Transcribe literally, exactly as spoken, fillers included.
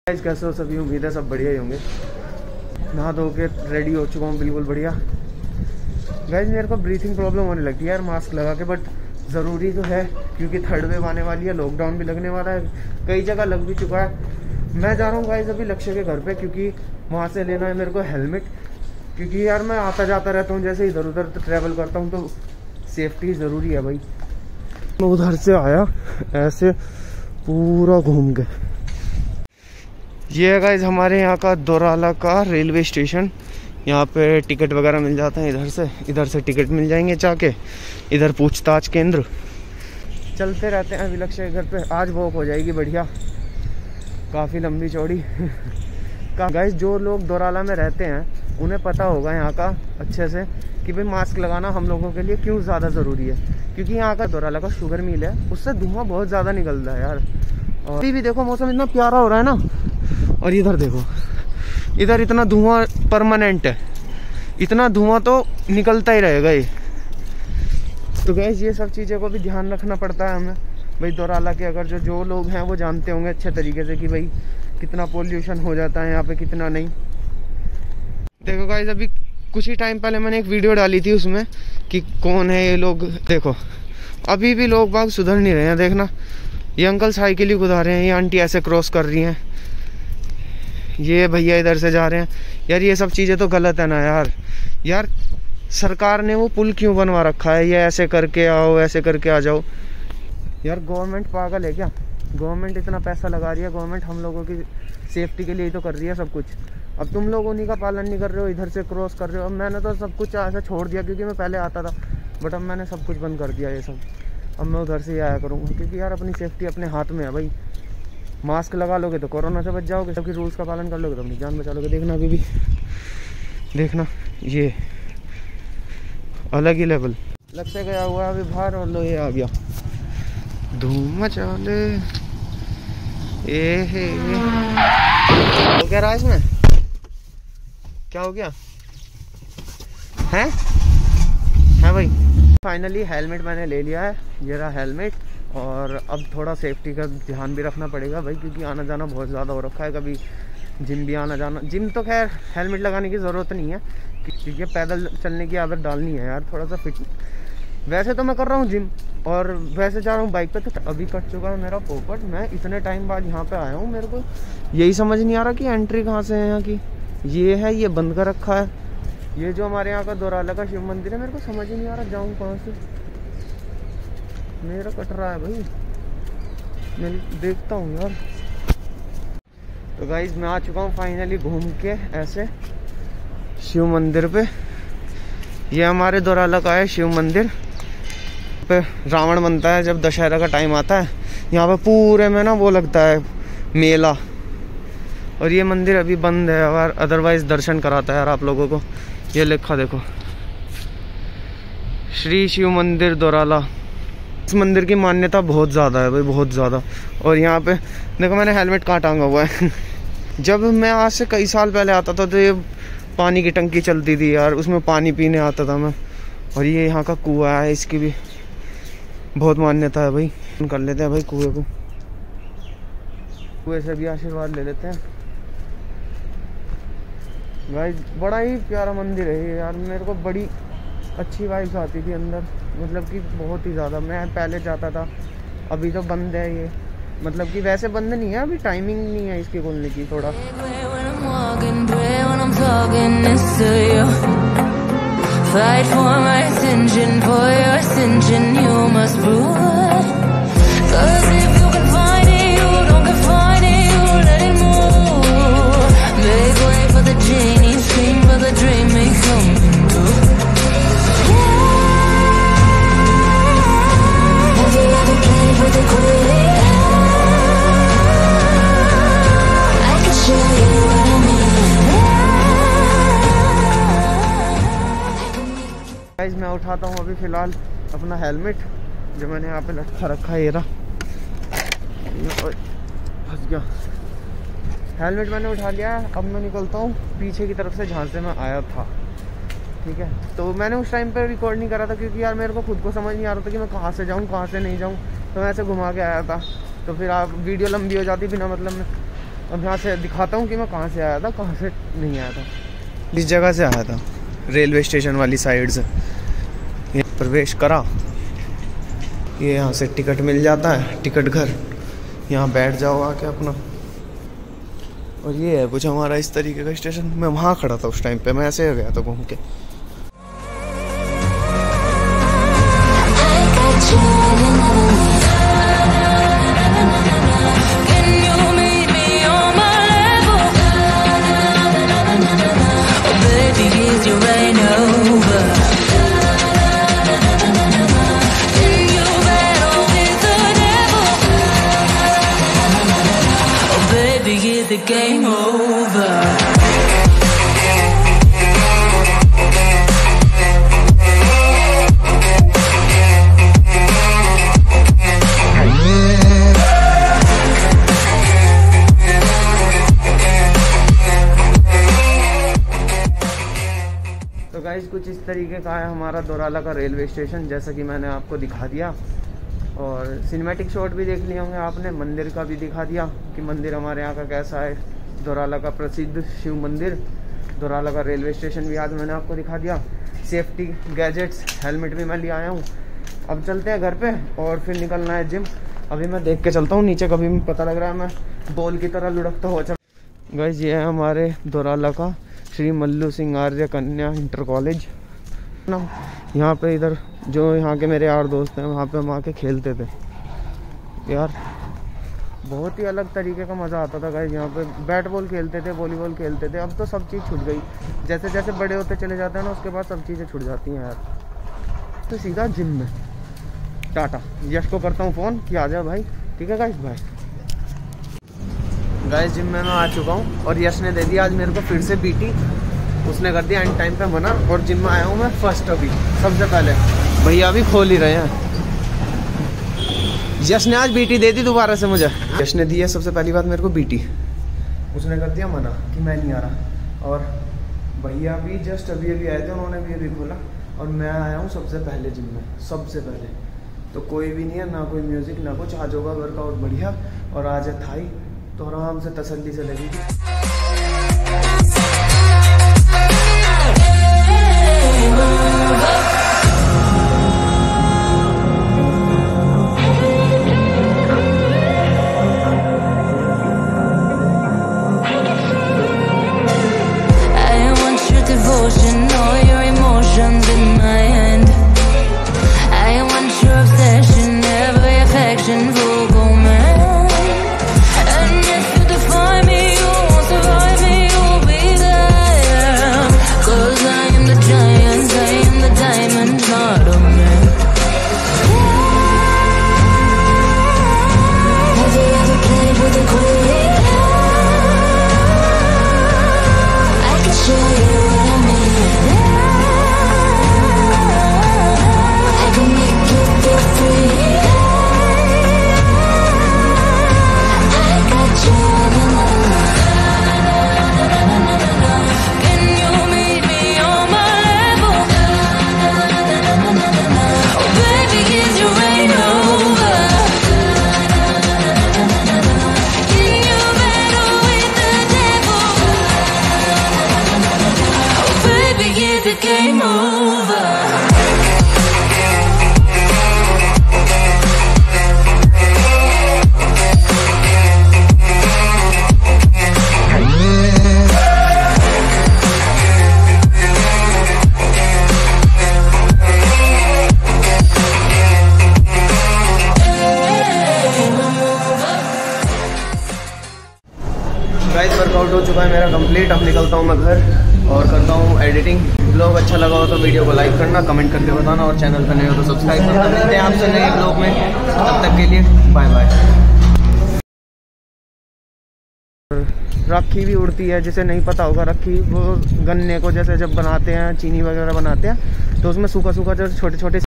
Guys कैसे हो सभी, उम्मीद है सब बढ़िया ही होंगे। नहा धो के रेडी हो चुका हूँ, बिल्कुल बढ़िया। गाइस मेरे को ब्रीथिंग प्रॉब्लम होने लगती है यार मास्क लगा के, बट ज़रूरी तो है क्योंकि थर्ड वेव आने वाली है, लॉकडाउन भी लगने वाला है, कई जगह लग भी चुका है। मैं जा रहा हूँ गाइस अभी लक्ष्य के घर पे, क्योंकि वहाँ से लेना है मेरे को हेलमेट, क्योंकि यार मैं आता जाता रहता हूँ, जैसे इधर उधर तो ट्रैवल करता हूँ तो सेफ्टी ज़रूरी है भाई। मैं उधर से आया ऐसे पूरा घूम के। ये है गाइस हमारे यहाँ का दोराला का रेलवे स्टेशन। यहाँ पे टिकट वगैरह मिल जाते हैं, इधर से इधर से टिकट मिल जाएंगे जाके। इधर पूछताछ केंद्र चलते रहते हैं। विलक्ष्य के घर पे आज वॉक हो जाएगी बढ़िया, काफ़ी लंबी चौड़ी। गाइस जो लोग दोराला में रहते हैं उन्हें पता होगा यहाँ का अच्छे से कि भाई मास्क लगाना हम लोगों के लिए क्यों ज़्यादा ज़रूरी है, क्योंकि यहाँ का दोराला का शुगर मिल है, उससे धुआं बहुत ज़्यादा निकलता है यार। और अभी भी देखो मौसम इतना प्यारा हो रहा है ना, और इधर देखो, इधर इतना धुआं परमानेंट है, इतना धुआं तो निकलता ही रहेगा ये। तो गैस ये सब चीज़ों को भी ध्यान रखना पड़ता है हमें भाई। दोराला के अगर जो जो लोग हैं वो जानते होंगे अच्छे तरीके से कि भाई कितना पोल्यूशन हो जाता है यहाँ पे, कितना नहीं। देखो गाइस अभी कुछ ही टाइम पहले मैंने एक वीडियो डाली थी उसमें कि कौन है ये लोग। देखो अभी भी लोग बाग सुधर नहीं रहे हैं। देखना ये अंकल साइकिल ही कुदा रहे हैं, ये आंटी ऐसे क्रॉस कर रही हैं, ये भैया इधर से जा रहे हैं। यार ये सब चीज़ें तो गलत है ना यार। यार सरकार ने वो पुल क्यों बनवा रखा है, ये ऐसे करके आओ ऐसे करके आ जाओ। यार गवर्नमेंट पागल है क्या? गवर्नमेंट इतना पैसा लगा रही है, गवर्नमेंट हम लोगों की सेफ्टी के लिए ही तो कर रही है सब कुछ। अब तुम लोग उन्हीं का पालन नहीं कर रहे हो, इधर से क्रॉस कर रहे हो। अब मैंने तो सब कुछ ऐसा छोड़ दिया क्योंकि मैं पहले आता था, बट अब मैंने सब कुछ बंद कर दिया ये सब। अब मैं उधर से ही आया करूँगा, क्योंकि यार अपनी सेफ्टी अपने हाथ में है भाई। मास्क लगा लोगे तो कोरोना से बच जाओगे, सबकी रूल्स का पालन कर लोगे तो अपनी जान बचा लोगे। देखना अभी भी देखना, ये अलग ही लेवल। लक्ष्य गया हुआ अभी बाहर, और लो ये आ गया, धूम मचा ले। ए हे तो क्या रहा है इसमें, क्या हो गया है है भाई। फाइनली हेलमेट मैंने ले लिया है, ये रहा हेलमेट। और अब थोड़ा सेफ्टी का ध्यान भी रखना पड़ेगा भाई, क्योंकि आना जाना बहुत ज़्यादा हो रखा है। कभी जिम भी आना जाना, जिम तो खैर हेलमेट लगाने की ज़रूरत नहीं है, क्योंकि पैदल चलने की आदत डालनी है यार, थोड़ा सा फिट। वैसे तो मैं कर रहा हूँ जिम, और वैसे जा रहा हूँ बाइक पे। तो अभी कट चुका है मेरा पोपट, मैं इतने टाइम बाद यहाँ पे आया हूँ। मेरे को यही समझ नहीं आ रहा कि एंट्री कहाँ से है यहाँ की। ये है, ये बंद कर रखा है। ये जो हमारे यहाँ का दोराला का शिव मंदिर है, मेरे को समझ ही नहीं आ रहा जाऊँ कहाँ से। मेरा कट रहा है भाई, मैं देखता हूँ यार। तो गाइज मैं आ चुका हूँ फाइनली घूम के ऐसे शिव मंदिर पे। ये हमारे दोराला का है शिव मंदिर पे। रावण बनता है जब दशहरा का टाइम आता है, यहाँ पे पूरे में ना वो लगता है मेला। और ये मंदिर अभी बंद है, और अदरवाइज दर्शन कराता है यार आप लोगों को। ये लिखा देखो, श्री शिव मंदिर दोराला। इस मंदिर की मान्यता बहुत ज़्यादा है भाई, बहुत ज़्यादा। और यहाँ पे देखो मैंने हेलमेट कहाँ टांगा हुआ है। जब मैं आज से कई साल पहले आता था तो ये पानी की टंकी चलती थी यार, उसमें पानी पीने आता था मैं। और ये यहाँ का कुआं है, इसकी भी बहुत मान्यता है भाई। कर लेते हैं भाई कुएं को, कुएं से भी आशीर्वाद ले लेते हैं भाई। बड़ा ही प्यारा मंदिर है ये यार, मेरे को बड़ी अच्छी वाइब्स आती थी अंदर, मतलब कि बहुत ही ज़्यादा। मैं पहले जाता था, अभी तो बंद है ये, मतलब कि वैसे बंद नहीं है, अभी टाइमिंग नहीं है इसके खोलने की थोड़ा। मैं उठाता हूँ अभी फ़िलहाल अपना हेलमेट, जो मैंने यहाँ पे लटका रखा है। ये रहा, फंस गया। हेलमेट मैंने उठा लिया है। अब मैं निकलता हूँ पीछे की तरफ से जहाँ से मैं आया था, ठीक है। तो मैंने उस टाइम पे रिकॉर्ड नहीं करा था, क्योंकि यार मेरे को खुद को समझ नहीं आ रहा था कि मैं कहाँ से जाऊँ कहाँ से नहीं जाऊँ। तो मैं ऐसे घुमा के आया था, तो फिर आप वीडियो लंबी हो जाती बिना मतलब में। अब यहाँ से दिखाता हूँ कि मैं कहाँ से आया था, कहाँ से नहीं आया था। इस जगह से आया था, रेलवे स्टेशन वाली साइड से। ये प्रवेश करा, ये यहाँ से टिकट मिल जाता है, टिकट घर, यहाँ बैठ जाओ आके अपना। और ये है कुछ हमारा इस तरीके का स्टेशन। मैं वहाँ खड़ा था उस टाइम पे, मैं ऐसे गया था घूम के। The game over. तो गाइस कुछ इस तरीके का है हमारा दोराला का रेलवे स्टेशन, जैसा कि मैंने आपको दिखा दिया। और सिनेमैटिक शॉट भी देख लिए होंगे आपने, मंदिर का भी दिखा दिया कि मंदिर हमारे यहाँ का कैसा है। दोराला का प्रसिद्ध शिव मंदिर, दोराला का रेलवे स्टेशन भी आज मैंने आपको दिखा दिया। सेफ्टी गैजेट्स, हेलमेट भी मैं ले आया हूँ। अब चलते हैं घर पे और फिर निकलना है जिम। अभी मैं देख के चलता हूँ नीचे, कभी भी पता लग रहा है मैं बॉल की तरह लुढ़कता हो चल। गाइस ये है हमारे दोराला का श्री मल्लू सिंह आर्य कन्या इंटर कॉलेज ना। यहाँ पे इधर जो यहाँ के मेरे यार दोस्त हैं, वहाँ पे हम आके खेलते थे यार। बहुत ही अलग तरीके का मज़ा आता था गाइस। यहाँ पे बैट बॉल खेलते थे, वॉलीबॉल खेलते थे। अब तो सब चीज़ छूट गई, जैसे जैसे बड़े होते चले जाते हैं ना, उसके बाद सब चीज़ें छूट जाती हैं यार। तो सीधा जिम में टाटा। यश को करता हूँ फ़ोन कि आ जाओ भाई। ठीक है गाइस, बाय। गाइस जिम में मैं आ चुका हूँ और यश ने दे दिया आज मेरे को फिर से पीटी। उसने कर दिया एंड टाइम पे मना, और जिम में आया हूँ मैं फर्स्ट। अभी सबसे पहले भैया अभी खोल ही रहे हैं। यश ने आज बीटी दे दी दोबारा से मुझे। यश ने दी है सबसे पहली बात मेरे को बीटी, उसने कर दिया मना कि मैं नहीं आ रहा। और भैया भी जस्ट अभी अभी आए थे, उन्होंने भी अभी खोला। और मैं आया हूँ सबसे पहले जिम में, सबसे पहले। तो कोई भी नहीं है, ना कोई म्यूज़िक ना कुछ। आज होगा वर्कआउट बढ़िया, और आज है थाई, तो आराम से तसल्ली से लगेगी। वर्कआउट हो चुका है मेरा कंप्लीट। अब निकलता हूँ मैं घर और करता हूँ एडिटिंग। ब्लॉग अच्छा लगा हो तो वीडियो को लाइक करना, कमेंट करके बताना, और चैनल पर नए हो तो सब्सक्राइब करना। मिलते हैं आपसे नए ब्लॉग में, तब तक के लिए बाय बाय। राखी भी उड़ती है, जिसे नहीं पता होगा, राखी वो गन्ने को जैसे जब बनाते हैं, चीनी वगैरह बनाते हैं, तो उसमें सूखा सूखा जो छोटे छोटे